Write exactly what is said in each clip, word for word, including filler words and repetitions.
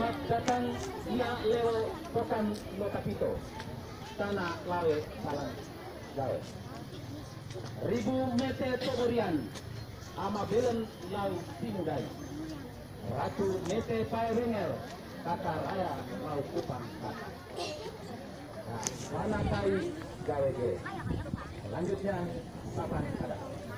datang ia leo pokan lokapito tanah lawe salam gawe ribu meter togorian ama belen lau pinudai ratu mete pai ringel kata raya lau kupang kata nah, mana kai gawe ge selanjutnya papan ada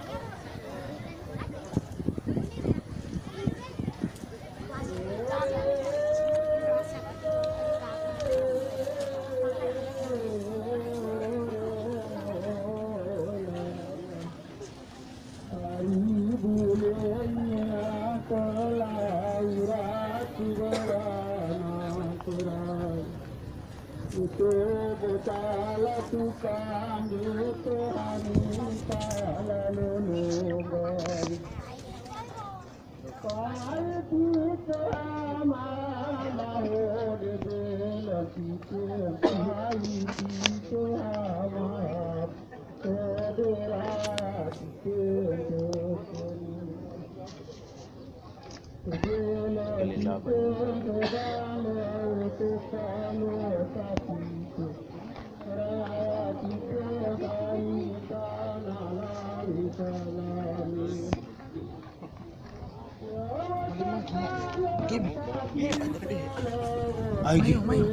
tukang itu hanita lalu nunggu kaya kita mau dibela kita kaya kita mau kedera kita kedera kita kedera kita Game, ayo game, main,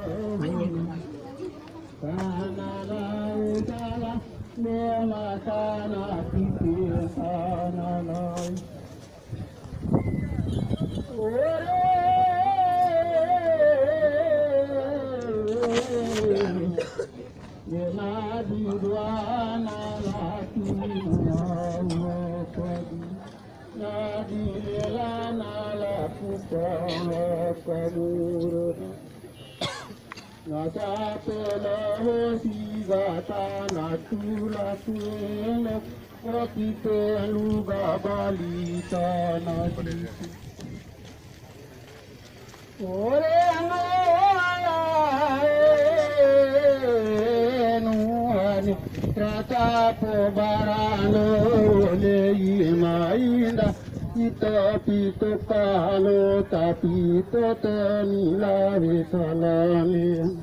tapi kalau tapi tetanilah salami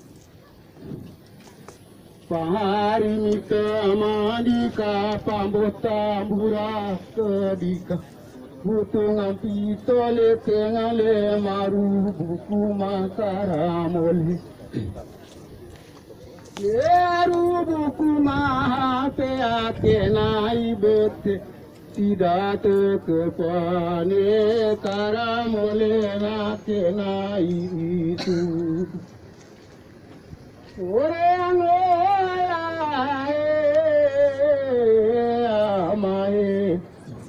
pahari mika mandika pambota murah kedika butungan pitole tengale maru buku makaramoli yeru buku mahape akenai bete tidak terkepane karamole nakena itu orang amae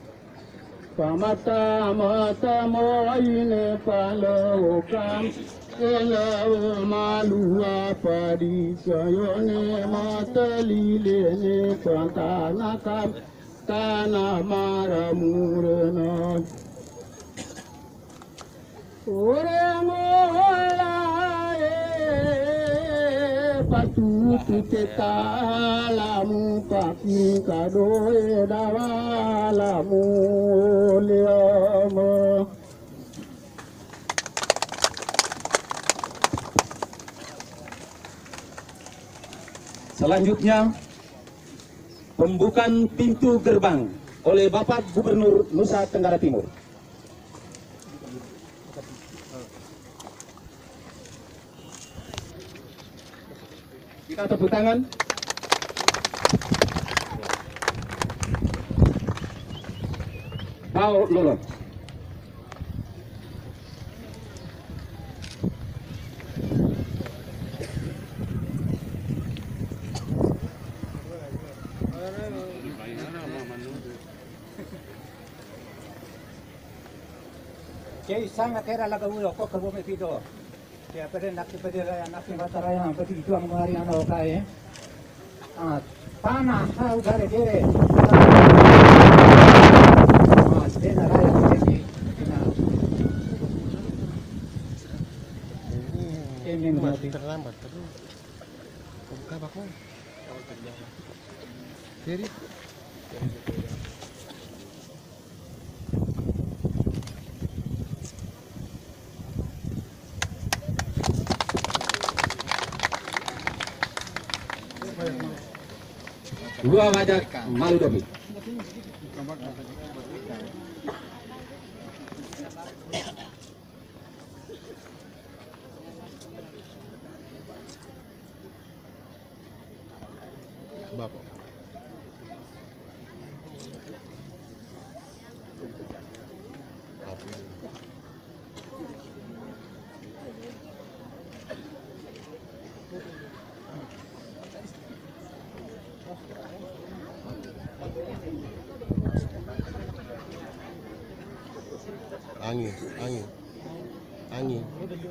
pamata mata moine palokam ela malu apa di sayone mata lilene pantana kam tanah maramurana orang mulai patu kita lamu papi kadoe dawalamu liama. Selanjutnya pembukaan pintu gerbang oleh Bapak Gubernur Nusa Tenggara Timur. Kita tepuk tangan. Bau lolot. Kaya sangat kera laga ulo ko kabo me pito. Kaya pwede nakti pwede raya nakti bataraya pwede itu ang mga ano kaya. Ah, pana ha ugare dire. Ah, dena raya pwede. Ini ini terlambat terus. Buka bako. Jadi dua wajah Maludomi. Bapak. Angin, angin, angin.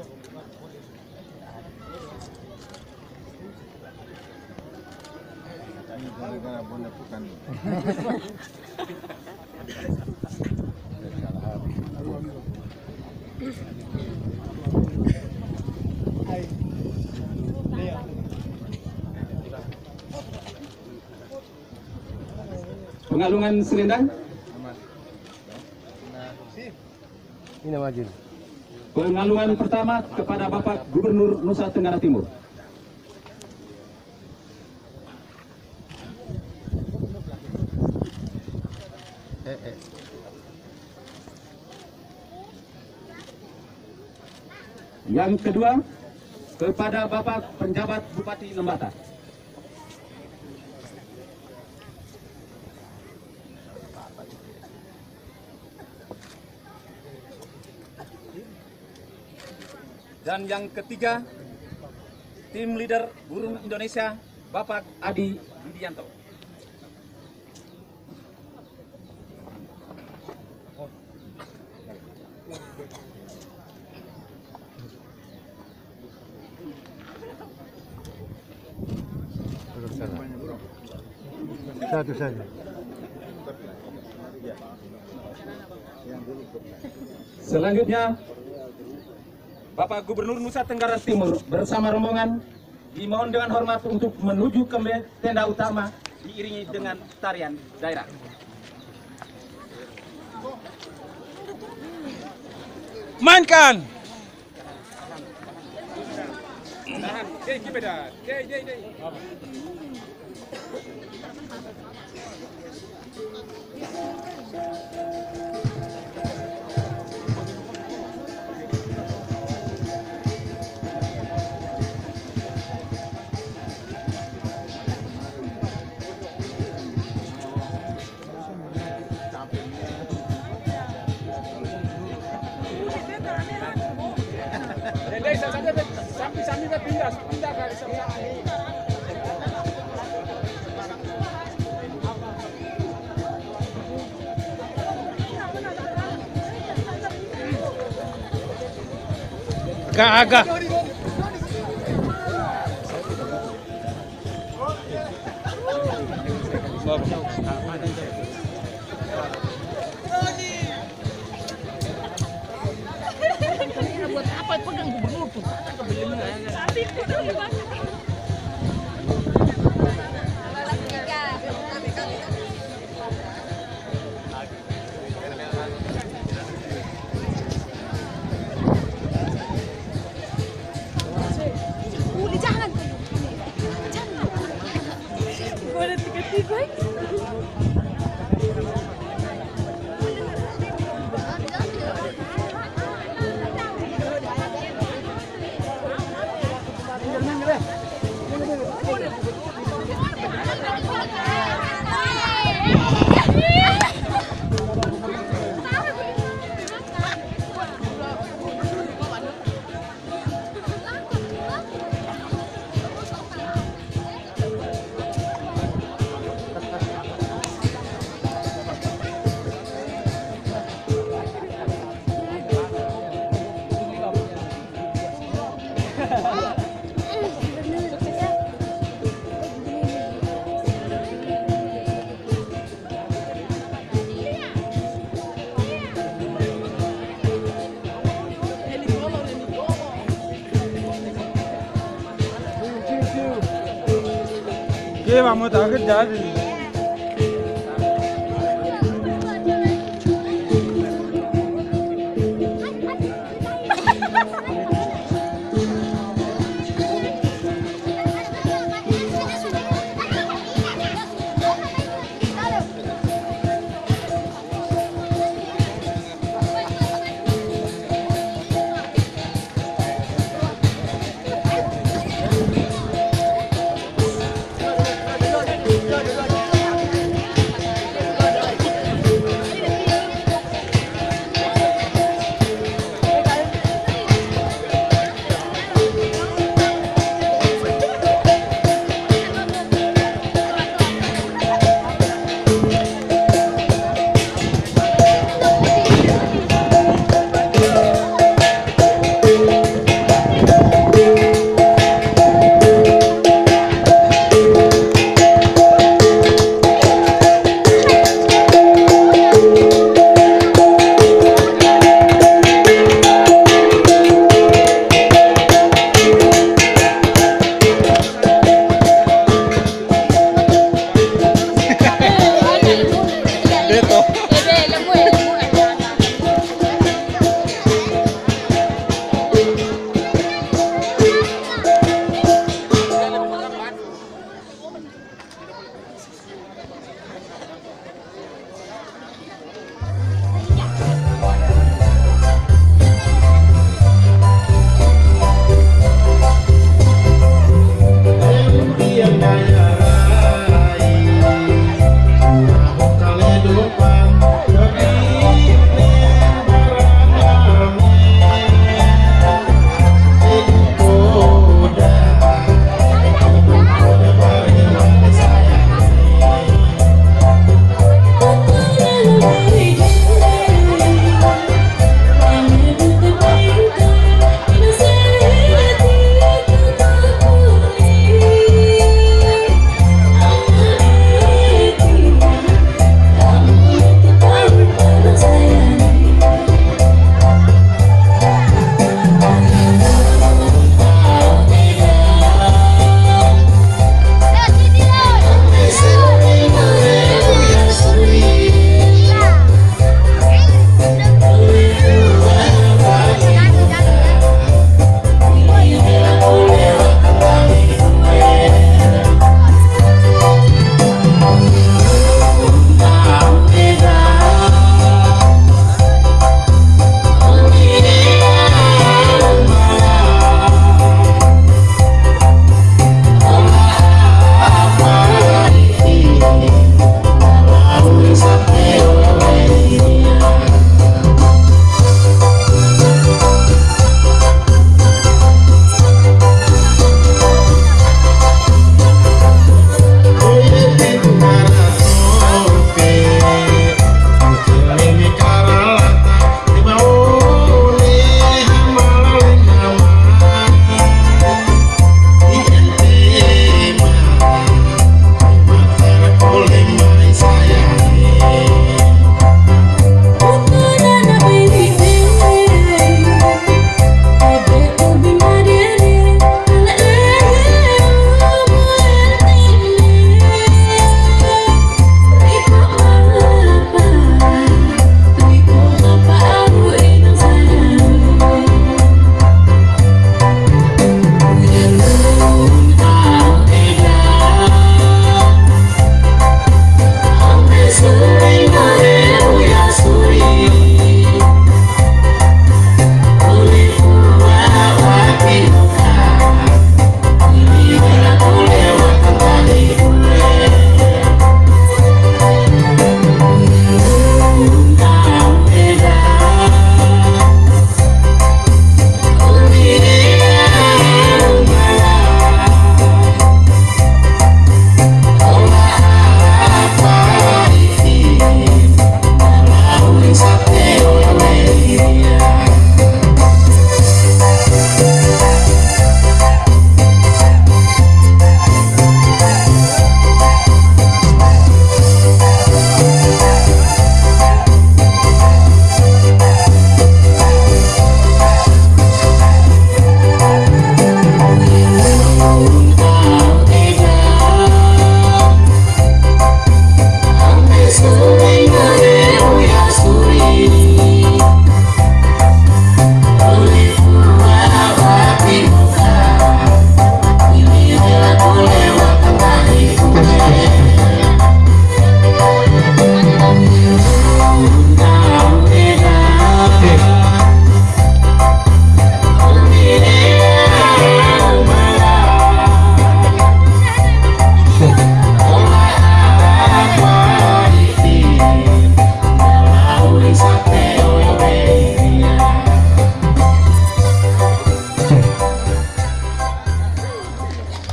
Pengalungan selendang. Ini maju. Pengalungan pertama kepada Bapak Gubernur Nusa Tenggara Timur. Eh, eh. Yang kedua kepada Bapak Penjabat Bupati Lembata. Dan yang ketiga, tim leader burung Indonesia, Bapak Adi Widianto. Satu saja. Selanjutnya, Bapak Gubernur Nusa Tenggara Timur bersama rombongan dimohon dengan hormat untuk menuju ke tenda utama diiringi dengan tarian daerah. Mainkan. Kagak. Buat apa pegang gubernur tuh? Udah jangan. Jangan. Gue ada tiga-tiga. Oke, vamos a kerja.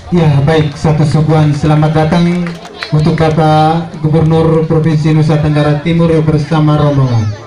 Ya, baik, satu suguhan selamat datang untuk Bapak Gubernur Provinsi Nusa Tenggara Timur bersama rombongan.